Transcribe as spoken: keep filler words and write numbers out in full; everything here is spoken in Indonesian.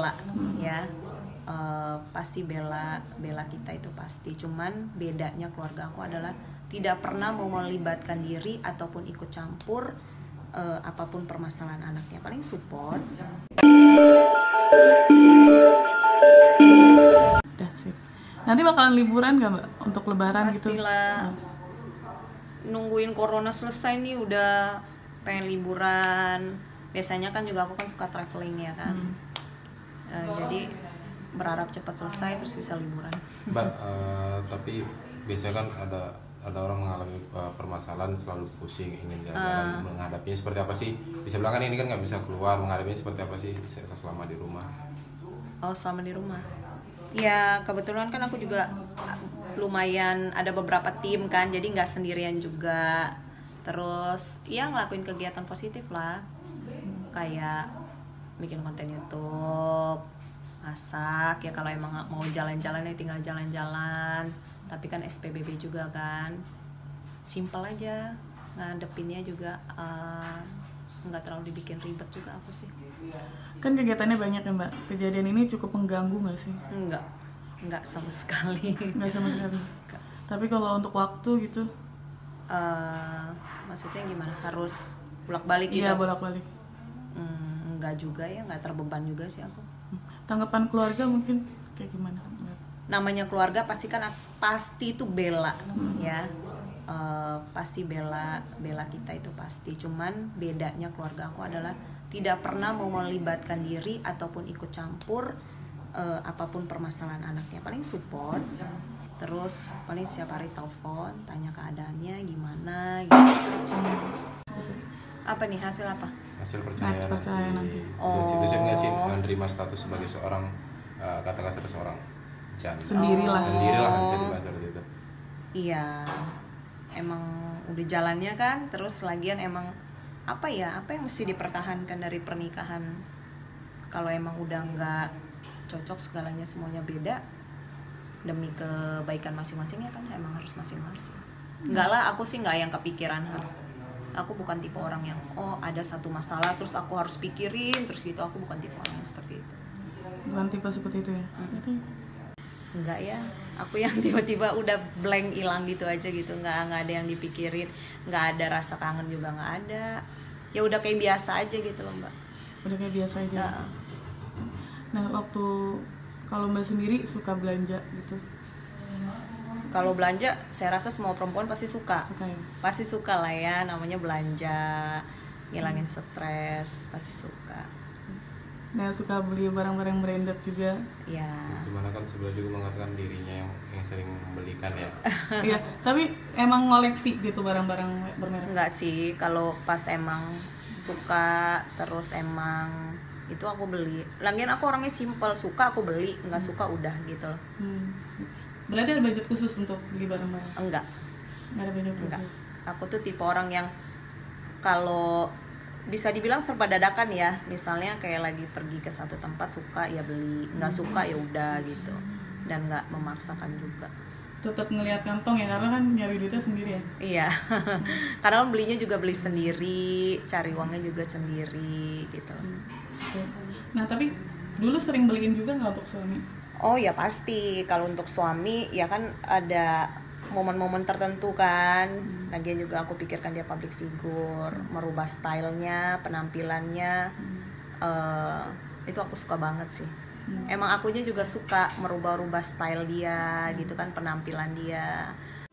bela ya. Uh, pasti bela bela kita itu pasti, cuman bedanya keluarga aku adalah tidak pernah mau melibatkan diri ataupun ikut campur uh, apapun permasalahan anaknya, paling support. Udah sih. Nanti bakalan liburan gak Mbak untuk lebaran gitu? Pastilah. Nungguin corona selesai nih udah pengen liburan. Biasanya kan juga aku kan suka traveling ya kan. Hmm. Uh, jadi berharap cepat selesai terus bisa liburan. Mbak, uh, tapi biasanya kan ada ada orang mengalami uh, permasalahan selalu pusing ingin jalan-jalan, uh. menghadapinya seperti apa sih? Bisa bilang kan ini kan nggak bisa keluar, menghadapinya seperti apa sih selama di rumah? Oh, selama di rumah. Ya kebetulan kan aku juga lumayan ada beberapa tim kan, jadi nggak sendirian juga. Terus ya ngelakuin kegiatan positif lah, kayak bikin konten YouTube, masak ya, kalau emang mau jalan-jalan ya tinggal jalan-jalan, tapi kan S P B B juga kan, simple aja ngadepinnya juga, uh, nggak terlalu dibikin ribet juga aku sih. Kan kegiatannya banyak ya Mbak, kejadian ini cukup mengganggu nggak sih? Enggak, enggak sama sekali. Nggak sama sekali. Enggak. Tapi kalau untuk waktu gitu? Uh, maksudnya gimana? Harus bolak-balik gitu? Iya bolak-balik. Hmm, enggak juga ya, nggak terbeban juga sih aku. Tanggapan keluarga mungkin kayak gimana? Namanya keluarga pasti kan pasti itu bela hmm. ya, uh, pasti bela bela kita itu pasti. Cuman bedanya keluarga aku adalah tidak pernah mau melibatkan diri ataupun ikut campur uh, apapun permasalahan anaknya, paling support. Terus paling setiap hari telepon tanya keadaannya gimana gitu. Apa nih hasil apa? Hasil perceraian. Nah, perceraian nanti. Oh. Itu sih nggak sih menerima status sebagai seorang uh, kata-kata seorang janda. Sendirilah. Oh. Sendirilah bisa dibaca seperti itu. Iya, emang udah jalannya kan. Terus lagian emang apa ya? Apa yang mesti dipertahankan dari pernikahan? Kalau emang udah nggak cocok, segalanya semuanya beda, demi kebaikan masing-masing ya kan emang harus masing-masing. Enggak lah, aku sih nggak yang kepikiran. Aku bukan tipe orang yang oh ada satu masalah terus aku harus pikirin terus gitu. Aku bukan tipe orang yang seperti itu. Bukan tipe seperti itu ya? Hmm. Enggak ya, aku yang tiba-tiba udah blank hilang gitu aja gitu. Nggak, nggak ada yang dipikirin, nggak ada rasa kangen juga nggak ada. Ya udah kayak biasa aja gitu loh Mbak. Udah kayak biasa aja. Nah, nah waktu kalau Mbak sendiri suka belanja gitu? Kalau belanja, saya rasa semua perempuan pasti suka. Suka ya? Pasti suka lah ya, namanya belanja, ngilangin stres, pasti suka. Nah, suka beli barang-barang branded juga? Iya. Gimana kan sebelah juga mengatakan dirinya yang, yang sering membelikan ya? Iya, tapi emang ngoleksi gitu barang-barang bermerek? Enggak sih, kalau pas emang suka, terus emang itu aku beli. Lagian aku orangnya simple, suka aku beli, nggak suka udah gitu loh. Hmm. Berarti ada budget khusus untuk beli barang-barang? Enggak. Enggak ada budget khusus? Enggak. Aku tuh tipe orang yang kalau bisa dibilang serba dadakan ya. Misalnya kayak lagi pergi ke satu tempat suka ya beli, nggak suka ya udah gitu. Dan nggak memaksakan juga. Tetap ngelihat kantong ya, karena kan nyari duitnya sendiri ya? Iya. Karena kan belinya juga beli sendiri, cari uangnya juga sendiri gitu. Nah tapi dulu sering beliin juga nggak untuk suami? Oh ya pasti, kalau untuk suami ya kan ada momen-momen tertentu kan. hmm. Lagian juga aku pikirkan dia public figure, merubah stylenya, penampilannya, hmm. uh, itu aku suka banget sih. hmm. Emang akunya juga suka merubah-rubah style dia gitu kan, penampilan dia.